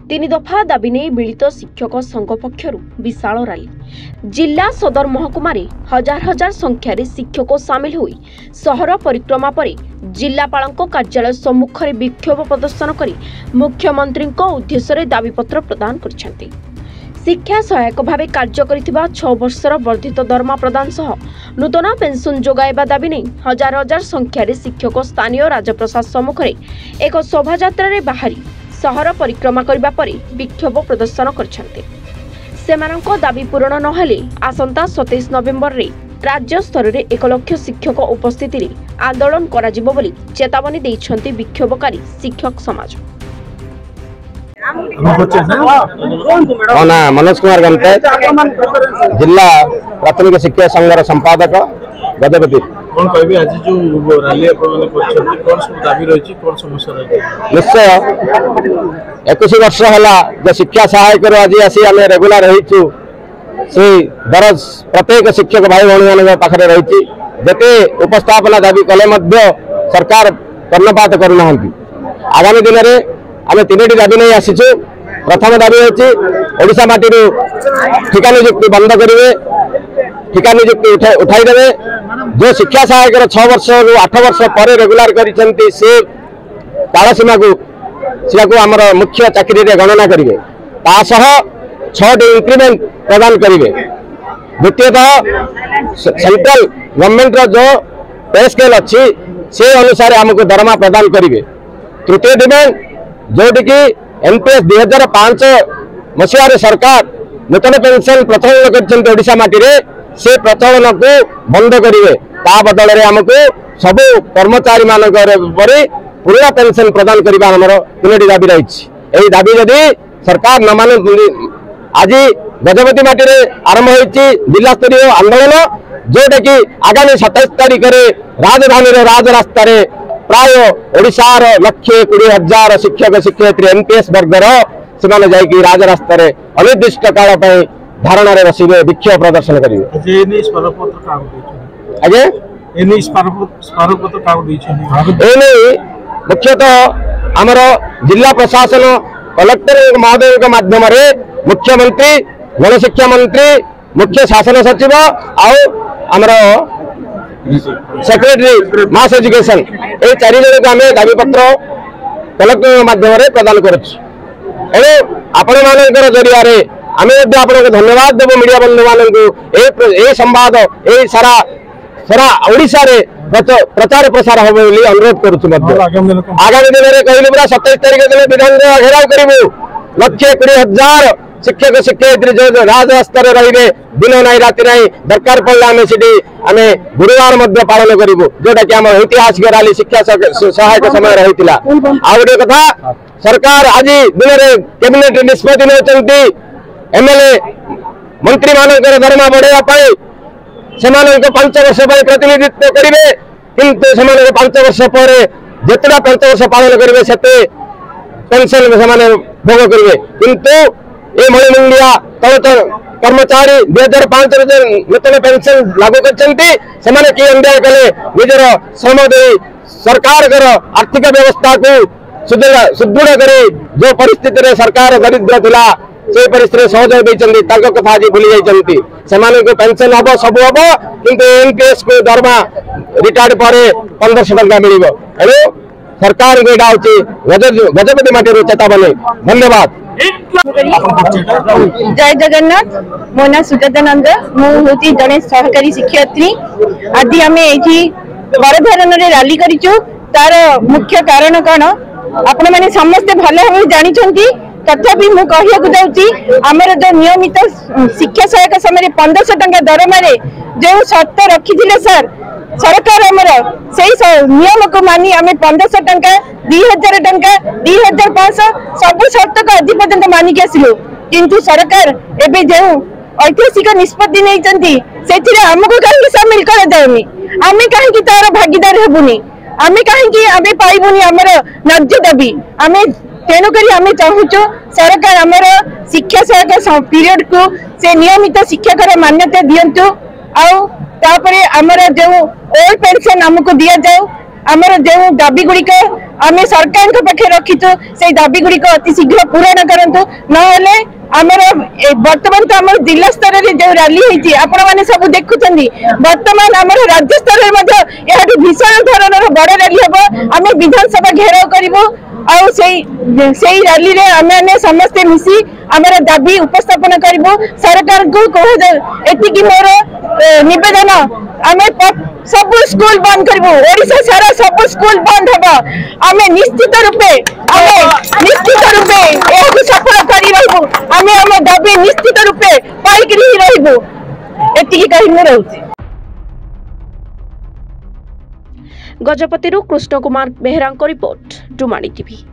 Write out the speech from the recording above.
तीन दफा दाबी नहीं मिलित शिक्षक संघ पक्षरु विशाल रैली। जिला सदर महकुमा हजार हजार संख्यार शिक्षक सामिल होई सहर परिक्रमा पर जिलापाल कार्यालय सम्मुख में विक्षोभ प्रदर्शन कर मुख्यमंत्री उद्देश्य दाबीपत्र प्रदान कर शिक्षा सहायक भाव कार्य कर 6 वर्षर वर्धित दरमा प्रदान सह नूतन पेंशन जोगाइबा दाबी नहीं हजार हजार संख्यार शिक्षक स्थानीय राजप्रसाद सम्मुख में एक शोभायात्रा बाहरी सहर परिक्रमा करबा परे विक्षोभ प्रदर्शन करछन्ते। सेमानंको दाबी पूरण नहेले आसंता 27 नवेम्बर रे राज्य स्तर रे 1 लाख शिक्षक उपस्थिति रे आंदोलन कराजिबो बोली चेतावनी दैछन्ते विक्षोभकारी शिक्षक समाज। मनोज कुमार गंते जिला प्राथमिक शिक्षा संघर संपादक गजपति। कौन कहबे आज जो रैली अपन करछन्ते कोन सब दाबी रहिछि कोन समस्या रहिछि? निश्चय 21 वर्ष होला जे शिक्षा सहायक आज आसी आमे रेगुलर रहिछु से दरज प्रत्येक शिक्षक भाई भौणी मान पाखरे रहिछि जते उपस्थापना दाबी कले मध्य सरकार कर्णपात करूनाहंती। आगामी दिन रे आमे तीनटी दाबी नहीं आसीछु। प्रथम दाबी होछि ओडिशा माटी ठिका नियुक्ति बंद करिवे, ठिका नियुक्ति उठाई देवे। जो शिक्षा सहायक 6 वर्ष रु 8 वर्ष पर रेगुलर करिसेंती से कालसीमा को आमर मुख्य चाकरी रे गणना करिवे, तासह 6 इंक्रीमेंट प्रदान करिवे। द्वितीयतः सेंट्रल गवर्नमेंट रो जो पे स्केल अच्छी से अनुसार हमको दरमा प्रदान करिवे। तृतीय डिमांड जोटी की एनपीएस 2005 मसीह सरकार नूतन पेंशन प्रचलन कर ओडिशा माटी रे से प्रचलन को बंद करिवे। ता बदल रे हमको सब कर्मचारी मानक पुराना पेंशन प्रदान करबा हमर तीनटी दाबी रही। एही दाबी जदि सरकार न मान आज गजपति माटी रे आरंभ होईची जिला स्तरीय आंदोलन जोटा कि आगामी 27 तारीख रे राजधानी रे राजरास्ता रे प्राय ओडिशार 1,20,000 शिक्षक शिक्षयित्री एनपीएस वर्गर से जाइकी राजरास्ता रे अनिर्दिष्ट काल पर धारणा रे बसिबे, विक्षोभ प्रदर्शन करिवे। आगे मुख्यतः आमर जिला प्रशासन कलेक्टर महोदय के माध्यम रे मुख्यमंत्री गणशिक्षा मंत्री मुख्य शासन सचिव आमर सेक्रेटरी मास एजुकेशन ये 4 जन को आम दाबीपत्र कलेक्टर माध्यम रे प्रदान करें। आपण मान जरिया आम आपको धन्यवाद देव मीडिया बंधु मान संवाद ये सारा सारा ओडिशा रे प्रचार प्रसार हम अनुरोध करुँ। आगामी दिन में कहलु पूरा 27 तारीख दिन विधान घेराव करूँ 1,20,000 शिक्षक शिक्षयित्री जो राजरास्ता रही दिन ना राति ना दरकार पड़े आम से गुरुवार पालन करूँ जोटा कि आम ऐतिहासिक रैली शिक्षा सहायक समय रही। आ गए कथा सरकार आज दिन में कैबिनेट निष्पत्ति नौकरी एमएलए मंत्री मान दरमा बढ़ाई से 5 वर्ष प्रतिनिधित्व करेंगे किंतु से 5 वर्ष पर जितना 5 वर्ष पालन करेंगे से पेंशन से भोग करेंगे। किंतु ये मणिमुंडिया तल कर्मचारी 2005 नूतन पेंशन लागू कर कि अन्याय कले निजर श्रम दे सरकार आर्थिक व्यवस्था को सुदृढ़ करे जो परिस्थिति सरकार दरिद्र थिला से परिस्थिति सहयोग देते कथा आज भूली जाती से पेंशन हम सब हम किंतु एनपीएस को दरमा रिटायर्ड पर 1500 टंका मिल एणु सरकार को यहाँ हूँ गजपति माटी चेतावनी। धन्यवाद। जय जगन्नाथ। मो ना सुजाता नंद मुझे जड़े सहकारी शिक्षयित्री। आज आम ये बड़धरण रैली करूँ तार मुख्य कारण कौन आपण मैंने समस्ते भल भाव जानी तथापि मु कहू जाऊँगी आमर जो नियमित शिक्षा सहायक समय 1500 टंका दरमा जो शर्त रखी सर सरकार आमर से नियम को मानी आम 1500 टंका 2000 टंका 2500 सब शर्त को आज पर्यंत मानिक आसिलु किंतु सरकार एबे जो ऐतिहासिक निष्पत्ति नहीं आमको कहीं सामिल कर जाऊनी आम कहीं तार भागीदार हेबुनी आम कहीं आम पाइबुनी आमर न्याय्य दाबी आम तेणुक आम चाहूँ सरकार आमर शिक्षा सहायक पीरियड को से नियमित शिक्षक मान्यता दिंतु आमर जो ओल्ड पेंशन आमको दि जाऊ आमर जो दाबी गुड़िक आम सरकार पाखे रखीचु से दाबी गुड़िक अति शीघ्र पूरण करंतु नहले आमर वर्तमान तो आम जिला स्तर में जो रैली होती आपण मैंने सब देखुं वर्तमान आम राज्य स्तर में भीषण धरण बड़ रैली हम आम विधानसभा घेराव करूँ रैली आम समस्ते मिसी आमर दाबी उपस्थापन करूँ सरकार को एति मोर निवेदन आम सब स्कूल बंद करूँ ओडिशा सारा सब स्कूल बंद हम आम निश्चित रूपे सफल कर आम आम दाबी निश्चित रूपे पाइक रही एति कही रोचे। गजपति कृष्ण कुमार बेहरा रिपोर्ट डुमाणी टीवी।